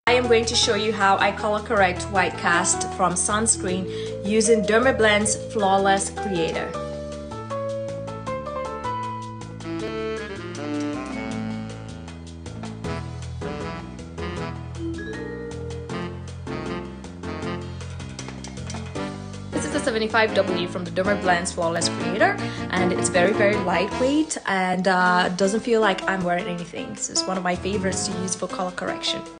I am going to show you how I color correct white cast from Sunscreen using Dermablend's Flawless Creator. This is the 75W from the Dermablend's Flawless Creator, and it's very lightweight and doesn't feel like I'm wearing anything. This is one of my favorites to use for color correction.